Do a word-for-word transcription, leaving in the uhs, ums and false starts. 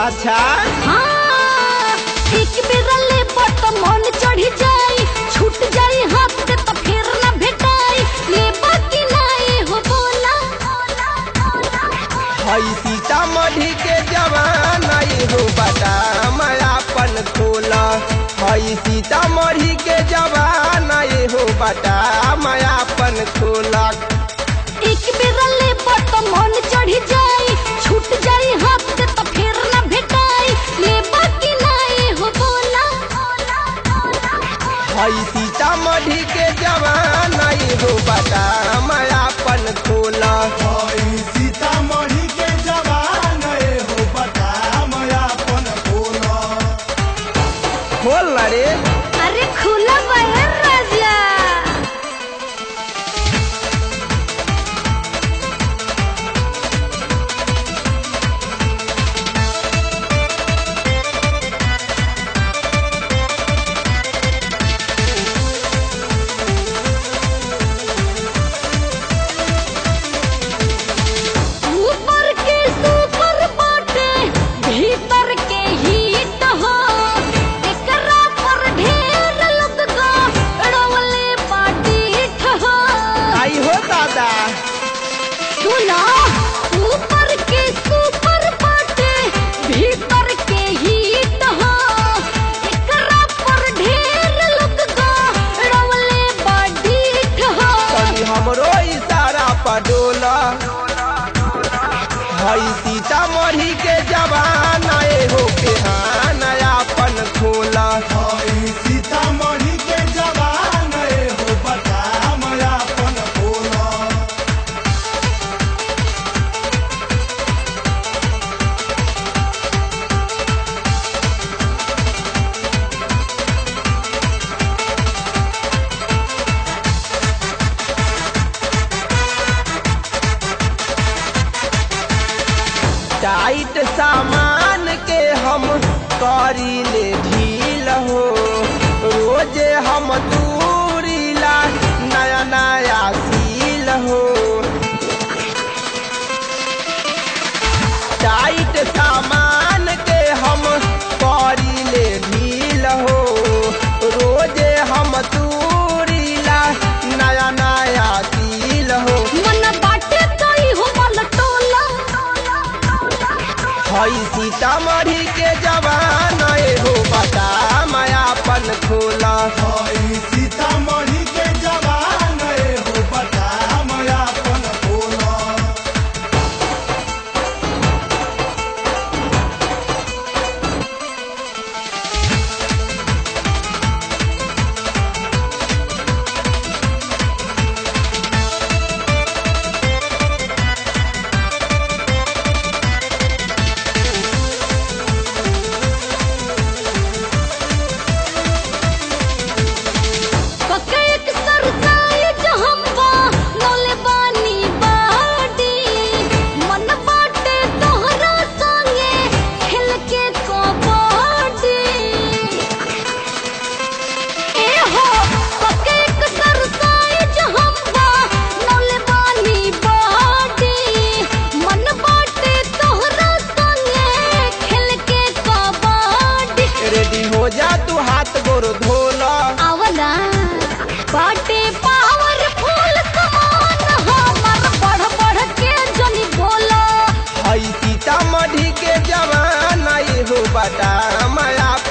अच्छा हाँ, एक बेरा ले बट मन चढ़ी जाई, छूट जाई हाथ से तो फिर न भेटाई, ले बाकी नाई हो बोला। हई सीतामढ़ी के जवान आई हो बता मायापन खोला। हई सीतामढ़ी के जवान आई हो बता मायापन खोला। एक बेरा ले बट मन चढ़ी जाई, छूट जाई हाथ से तो फिर न भेटाई, ले बाकी नाई हो बोला। हई सीतामढ़ी के जवान आई हो बता मायापन खोला। हई सीतामढ़ी के जवान आई हो बता मायापन खोला। खोल रे। अरे खुला बहर राजा। ऊपर के सुपर बाटे, भीतर के हीट हो, एकरा पर ढेर लोग गड़वले पाटीठ हो। आई हो दादा। सुना, ऊपर के सुपर बाटे, भीतर के हीट हो, एकरा पर ढेर लोग गड़वले पाटीठ हो। तनी हमरो इशारा पर डोला। हई सीतामढ़ी के जवान आए हो के हाँ नयापन खोला। हई सीतामढ़ी के जवान आई हो बता मायापन खोला। टाइट सामान के हम करी ले ढील हो, रोजे हम दूरीला नया नया सील हो। टाइट सामान के हम करी ले ढील हो, रोजे हम दूरीला नया नया सील हो। मन बाटे कई हो मन टोला। हई सीतामढ़ी के जवान आए हो बता मायापन खोला। हई सीतामढ़ी के जवान आई हो बता मायापन खोला। ककेक सरसाई जहम्बा नौले बानी बाडी, मन बाटे तोहरा संगे खेल के कबड्डी। ए हो ककेक सरसाई जहम्बा नौले बानी बाडी, मन बाटे तोहरा संगे खेल के कबड्डी। रेडी हो जा तू हाथ गोर धोला। आवला बाटे पावरफुल समान हमर, बढ़ बढ़ के जनी बोला। हई सीतामढ़ी के जवान आई हो बता माया